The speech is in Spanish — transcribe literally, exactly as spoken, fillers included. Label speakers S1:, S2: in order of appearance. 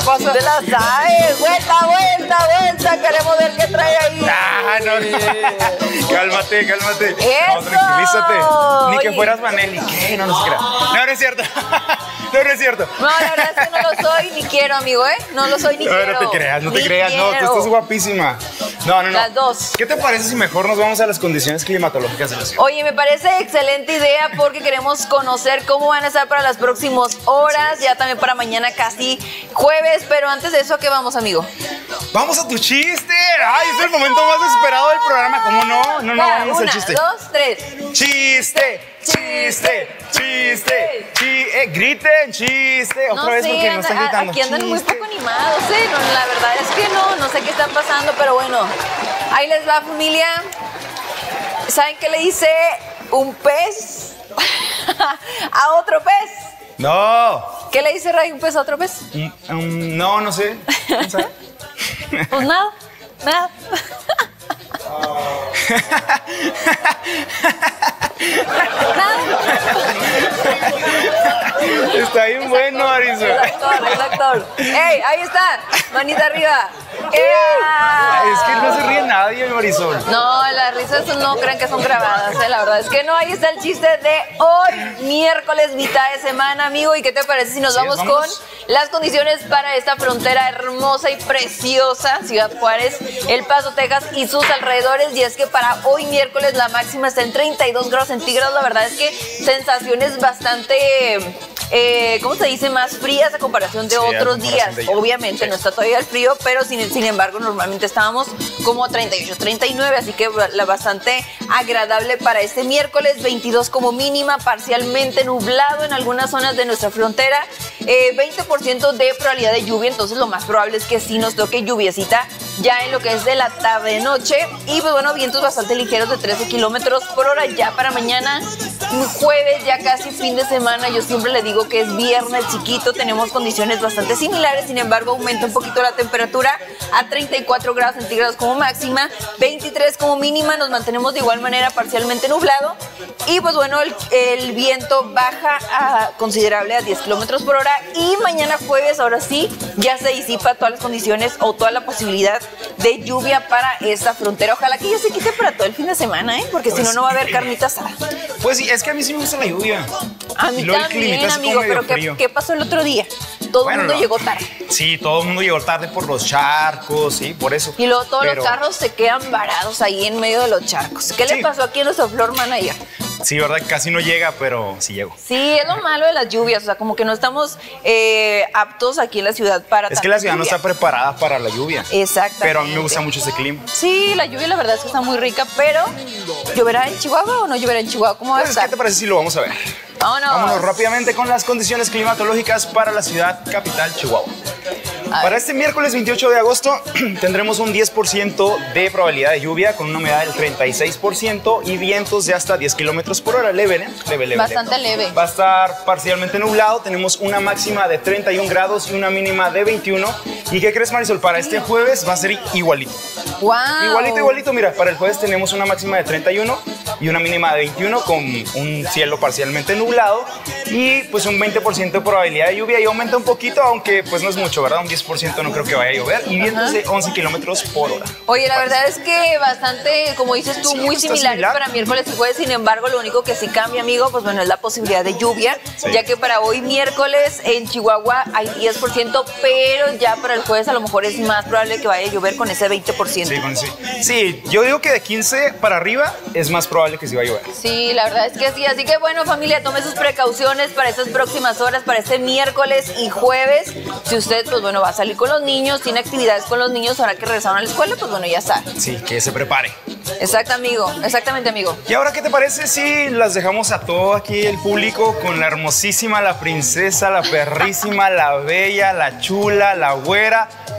S1: pasa?
S2: Te la sabes. Vuelta, vuelta, vuelta. Queremos ver qué trae ahí.
S1: Ah, no, no. Cálmate, cálmate.
S2: Eso.
S1: No, tranquilízate. Ni que
S2: Oye.
S1: fueras Vanelli. ¿Qué? No, no se crea. No, no es cierto. No, no es cierto.
S2: No, la verdad es que no lo soy ni quiero, amigo, ¿eh? No lo soy ni
S1: No,
S2: quiero.
S1: no te creas, no te
S2: Ni
S1: creas. No, tú
S2: quiero.
S1: estás guapísima. No, no, no.
S2: Las dos.
S1: ¿Qué te parece si mejor nos vamos a las condiciones climatológicas de la ciudad?
S2: Oye, me parece excelente idea porque queremos conocer cómo van a estar para las próximas horas, ya también para mañana casi jueves, pero antes de eso, ¿a qué vamos, amigo?
S1: ¡Vamos a tu chiste! ¡Ay, es el momento más esperado del programa! ¿Cómo no? No, no,
S2: Va,
S1: vamos
S2: una,
S1: al chiste.
S2: dos, tres.
S1: ¡Chiste! ¡Chiste! ¡Chiste! ¡Chi- eh, ¡Griten! ¡Chiste! Otra
S2: No
S1: vez
S2: sé,
S1: porque no
S2: anda-
S1: están gritando.
S2: aquí andan muy
S1: ¡Chiste!
S2: poco animados, ¿eh? No, la verdad es que no, no sé qué está pasando, pero bueno, ahí les va, familia. ¿Saben qué le dice un pez a otro pez?
S1: ¡No!
S2: ¿Qué le dice Ray un pez a otro pez?
S1: Mm, um, no, no sé. ¿Quién sabe?
S2: Pues nada, nada.
S1: Está bien bueno, Marisol.
S2: El actor, el actor. ¡Ey! Ahí está, manita arriba. ¡Ea!
S1: Es que no se ríe nadie, Marisol.
S2: No, las risas no crean que son grabadas, ¿eh? La verdad es que no. Ahí está el chiste de hoy, miércoles, mitad de semana, amigo. ¿Y qué te parece si nos
S1: Sí,
S2: vamos
S1: vámonos.
S2: con las condiciones para esta frontera hermosa y preciosa, Ciudad Juárez, El Paso, Texas y sus alrededores? Y es que para hoy, miércoles, la máxima está en treinta y dos grados centígrados. La verdad es que sensaciones bastante... Eh, ¿cómo se dice? Más frías a comparación de
S1: Sí, a
S2: otros
S1: comparación
S2: días.
S1: de ayer.
S2: Obviamente
S1: Sí.
S2: no está todavía el frío, pero sin, sin embargo normalmente estábamos como treinta y ocho, treinta y nueve, así que la bastante agradable para este miércoles. Veintidós como mínima, parcialmente nublado en algunas zonas de nuestra frontera, eh, veinte por ciento de probabilidad de lluvia, entonces lo más probable es que sí nos toque lluviecita ya en lo que es de la tarde-noche. Y pues bueno, vientos bastante ligeros de trece kilómetros por hora ya para mañana, jueves, ya casi fin de semana. Yo siempre le digo que es viernes chiquito, tenemos condiciones bastante similares, sin embargo aumenta un poquito la temperatura a treinta y cuatro grados centígrados como máxima, veintitrés como mínima, nos mantenemos de igual manera parcialmente nublado y pues bueno, el, el viento baja a considerable a diez kilómetros por hora y mañana jueves, ahora sí, ya se disipa todas las condiciones o toda la posibilidad de lluvia para esta frontera. Ojalá que ya se quite para todo el fin de semana, ¿eh? Porque si no, no va a haber carnita asada.
S1: Pues sí, es que a mí sí me gusta la lluvia.
S2: A mí
S1: Y luego el
S2: también,
S1: climita así
S2: amigo,
S1: como medio
S2: pero ¿qué,
S1: frío.
S2: ¿qué pasó el otro día? Todo
S1: Bueno,
S2: el mundo
S1: no.
S2: llegó tarde.
S1: Sí, todo el mundo llegó tarde por los charcos, sí, por eso.
S2: Y luego todos
S1: Pero-
S2: los carros se quedan varados ahí en medio de los charcos. ¿Qué
S1: Sí.
S2: le pasó aquí a nuestro floor manager?
S1: Sí, verdad, casi no llega, pero sí llegó.
S2: Sí, es lo malo de las lluvias, o sea, como que no estamos eh, aptos aquí en la ciudad para
S1: Es que
S2: tanta
S1: la ciudad no
S2: lluvia.
S1: está preparada para la lluvia.
S2: Exactamente.
S1: Pero a mí me gusta mucho ese clima.
S2: Sí, la lluvia la verdad es que está muy rica, pero ¿lloverá en Chihuahua o no lloverá en Chihuahua? ¿Cómo va a
S1: Pues,
S2: estar?
S1: ¿qué te parece si lo vamos a ver?
S2: Vámonos.
S1: Vámonos rápidamente con las condiciones climatológicas para la ciudad capital, Chihuahua.
S2: A
S1: Para
S2: ver.
S1: este miércoles veintiocho de agosto tendremos un diez por ciento de probabilidad de lluvia con una humedad del treinta y seis por ciento y vientos de hasta diez kilómetros por hora. Leve, ¿eh? Leve, leve.
S2: Bastante leve.
S1: Va a estar parcialmente nublado. Tenemos una máxima de treinta y un grados y una mínima de veintiuno. ¿Y qué crees, Marisol? Para este jueves va a ser igualito.
S2: Wow.
S1: Igualito, igualito. Mira, para el jueves tenemos una máxima de treinta y uno y una mínima de veintiuno con un cielo parcialmente nublado y pues un veinte por ciento de probabilidad de lluvia y aumenta un poquito, aunque pues no es mucho, ¿verdad? Un diez por ciento no creo que vaya a llover y vientos de once kilómetros por hora.
S2: Oye, la verdad es que bastante, como dices tú,
S1: Sí,
S2: muy
S1: está
S2: similares
S1: similar.
S2: para miércoles y jueves. Sin embargo, lo único que sí cambia, amigo, pues bueno, es la posibilidad de lluvia,
S1: Sí.
S2: ya que para hoy miércoles en Chihuahua hay diez por ciento, pero ya para el jueves a lo mejor es más probable que vaya a llover con ese veinte por ciento.
S1: Sí, con- sí. Sí, yo digo que de quince para arriba es más probable que sí va a llover.
S2: Sí, la verdad es que sí. Así que bueno, familia, tome sus precauciones para estas próximas horas, para este miércoles y jueves. Si usted, pues bueno, va a salir con los niños, tiene actividades con los niños, ahora que regresaron a la escuela, pues bueno, ya sabe.
S1: Sí, que se prepare.
S2: Exacto, amigo. Exactamente, amigo.
S1: Y ahora, ¿qué te parece si las dejamos a todo aquí el público con la hermosísima, la princesa, la perrísima, la bella, la chula, la güera?